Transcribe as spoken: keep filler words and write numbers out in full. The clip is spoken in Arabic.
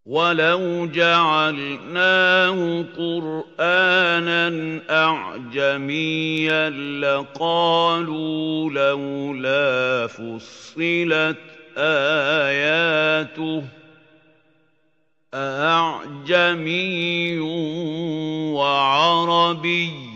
وَلَوْ جَعَلْنَاهُ قُرْآنًا أَعْجَمِيًّا لَّقَالُوا لَوْلَا فُصِّلَتْ آيَاتُهُ ۖ أَأَعْجَمِيٌّ وَعَرَبِيٌّ